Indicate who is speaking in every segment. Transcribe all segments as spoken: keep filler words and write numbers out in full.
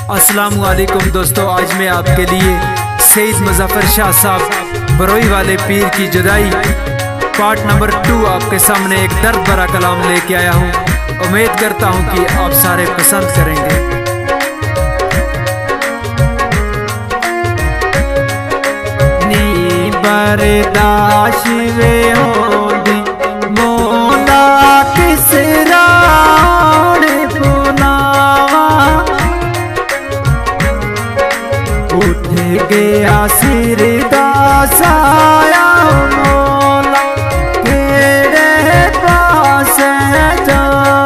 Speaker 1: अस्सलामुअलैकुम दोस्तों, आज मैं आपके लिए सईद मुज़फ़्फ़र शाह साहब बरोई वाले पीर की जुदाई पार्ट नंबर टू आपके सामने एक दर्द भरा कलाम लेके आया हूँ। उम्मीद करता हूँ कि आप सारे पसंद करेंगे। नी बर्दाश्त वे होंदी मोला किसरा उठ गया सिर दा साया मोला केड़े पास जा।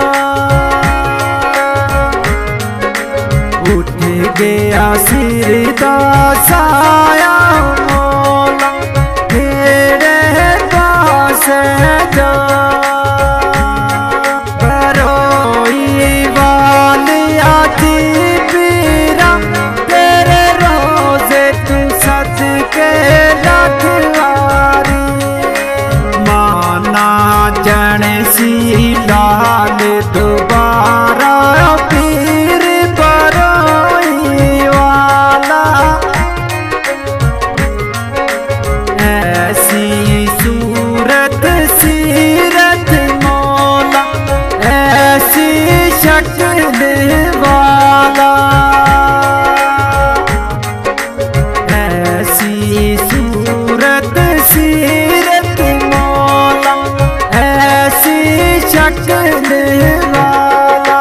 Speaker 1: उठ गया सिर दा साया मोला केड़े पास जा। बरोई वाले आती पीरा तेरे रोजे तू सच के लखवारी माना जन सी लाल दोबारा पीर बरोई वाला। ऐसी सूरत सीरत मौला ऐसी शक्ल वाला। ऐसी सूरत सीरत मौला ऐसी शक्ल वाला।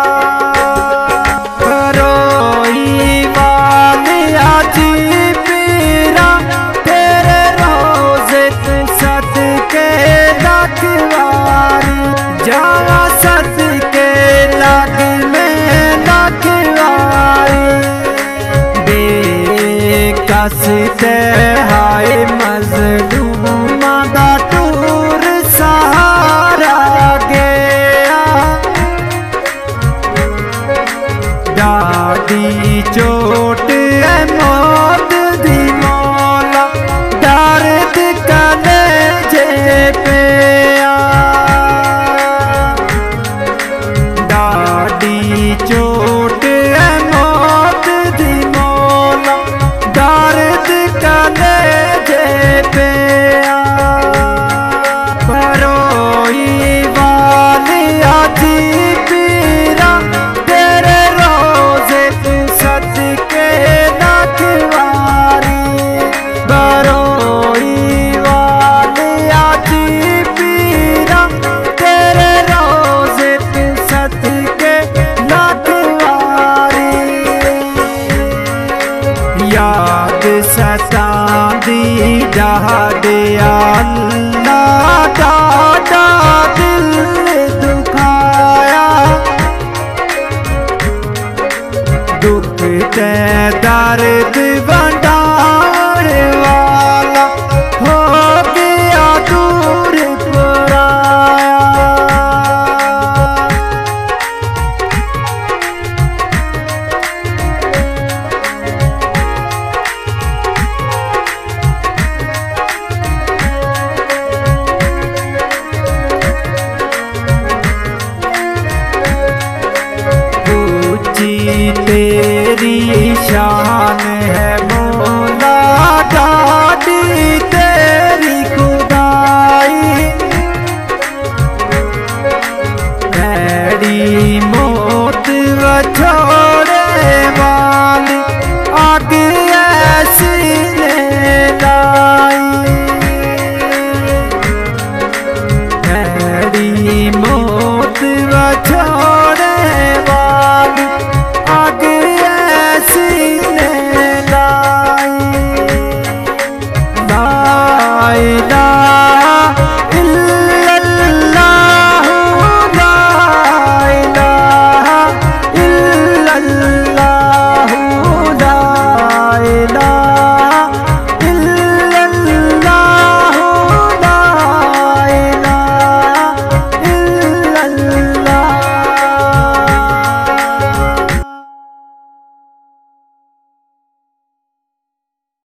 Speaker 1: बरोई वाले आजी पीरा तेरे रोजे तू सद के लखवारी जावा सद के लग में लखवारी। बेकस ते हाय मज़लूमा दा टूर सहारा गया। दादी चोट है मौत दी मौला दर्द कलेजे पिया। दादी चोट है मौत दी मौला दर्द कलेजे पिया। बरोई वाले आजी पीरा तेरे रोजे तू सद के लखवारी। बरोई वाले आजी पीरा तेरे रोजे तू सद के लखवारी। याद सतांदी डहादे अल्लाह दादा दिल दुखाया। दुख ते दर्द वंडाण वाला हो गया दूर पराया। तेरी शान है मौला दादी तेरी खुदाई। भैड़ी मौत छोड़े वाली आग ऐसी लाई। भैड़ी मौत छोड़े